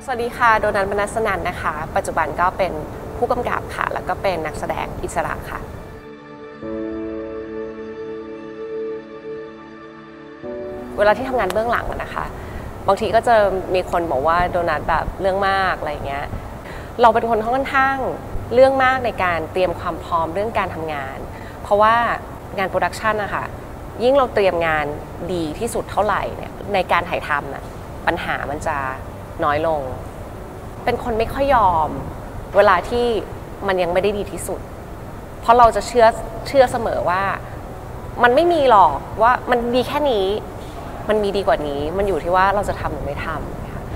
สวัสดีค่ะโดนัท มนัสนันท์นะคะปัจจุบันก็เป็นผู้กำกับค่ะแล้วก็เป็นนักแสดงอิสระค่ะเวลาที่ทำงานเบื้องหลังนะคะบางทีก็จะมีคนบอกว่าโดนัทแบบเรื่องมากอะไรเงี้ยเราเป็นคนค่อนข้างเรื่องมากในการเตรียมความพร้อมเรื่องการทำงานเพราะว่างานโปรดักชันนะคะยิ่งเราเตรียมงานดีที่สุดเท่าไหร่เนี่ยในการถ่ายทำน่ะปัญหามันจะน้อยลงเป็นคนไม่ค่อยยอมเวลาที่มันยังไม่ได้ดีที่สุดเพราะเราจะเชื่อเสมอว่ามันไม่มีหรอกว่ามันดีแค่นี้มันมีดีกว่านี้มันอยู่ที่ว่าเราจะทำหรือไม่ทำ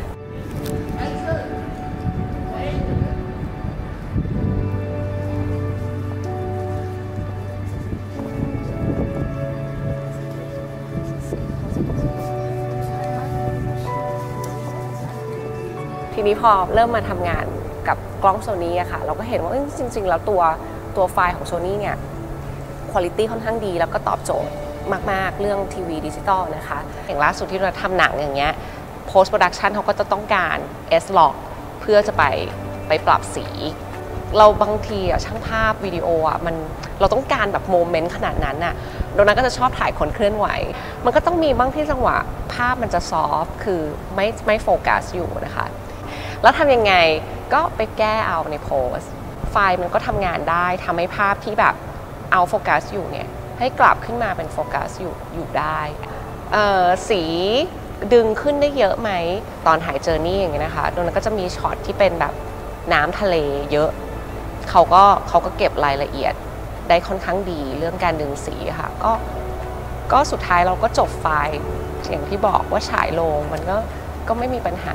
ทีนี้พอเริ่มมาทำงานกับกล้องโซนี่อะค่ะเราก็เห็นว่าจริงๆแล้วตัวไฟล์ของโซนี่เนี่ยคุณภาพค่อนข้างดีแล้วก็ตอบโจทย์มากๆเรื่องทีวีดิจิตอลนะคะอย่างล่าสุดที่เราทำหนังอย่างเงี้ย post production เขาก็จะต้องการ S-Log เพื่อจะไปปรับสีเราบางทีอะช่างภาพวิดีโออะเราต้องการแบบโมเมนต์ขนาดนั้นอะโดนัทก็จะชอบถ่ายคนเคลื่อนไหวมันก็ต้องมีบ้างที่จังหวะภาพมันจะซอฟต์คือไม่โฟกัสอยู่นะคะแล้วทำยังไงก็ไปแก้เอาในโพสไฟล์มันก็ทำงานได้ทำให้ภาพที่แบบเอาโฟกัสอยู่เนี่ยให้กลับขึ้นมาเป็นโฟกัสอยู่ได้สีดึงขึ้นได้เยอะไหมตอนถ่ายเจอร์นี่อย่างเงี้ยนะคะโดนก็จะมีช็อตที่เป็นแบบน้ำทะเลเยอะเขาก็เก็บรายละเอียดได้ค่อนข้างดีเรื่องการดึงสีค่ะก็สุดท้ายเราก็จบไฟล์อย่างที่บอกว่าฉายลงมันก็ไม่มีปัญหา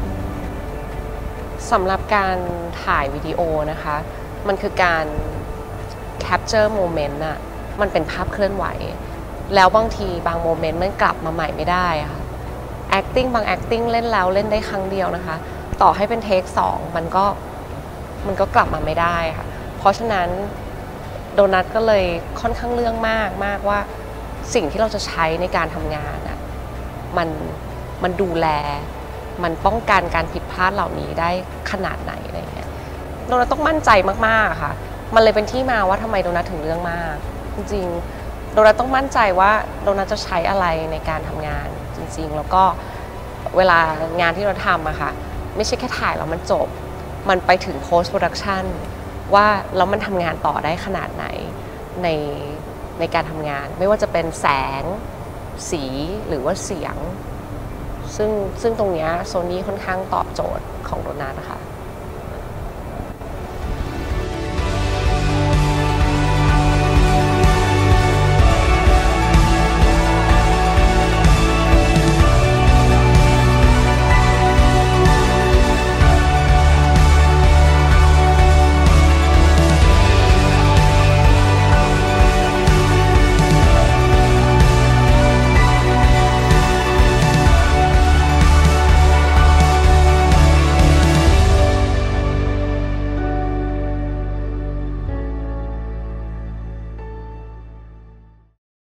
สำหรับการถ่ายวิดีโอนะคะมันคือการ capture moment อะมันเป็นภาพเคลื่อนไหวแล้วบางทีบางโมเมนต์มันกลับมาใหม่ไม่ได้ค่ะ acting บาง acting เล่นแล้วเล่นได้ครั้งเดียวนะคะต่อให้เป็นเทค2มันก็กลับมาไม่ได้ค่ะเพราะฉะนั้นโดนัทก็เลยค่อนข้างเรื่องมากว่าสิ่งที่เราจะใช้ในการทำงานอะมันดูแลมันป้องกันการผิดพลาดเหล่านี้ได้ขนาดไหนอะไรเงี้ยโดนัทต้องมั่นใจมากๆค่ะมันเลยเป็นที่มาว่าทำไมโดนัทถึงเรื่องมากจริงๆโดนัทต้องมั่นใจว่าโดนัทจะใช้อะไรในการทำงานจริงๆแล้วก็เวลางานที่เราทำอะค่ะไม่ใช่แค่ถ่ายแล้วมันจบมันไปถึง post production ว่าแล้วมันทำงานต่อได้ขนาดไหนในการทำงานไม่ว่าจะเป็นแสงสีหรือว่าเสียงซึ่งตรงนี้โซนี่ค่อนข้างตอบโจทย์ของโดนัทนะคะ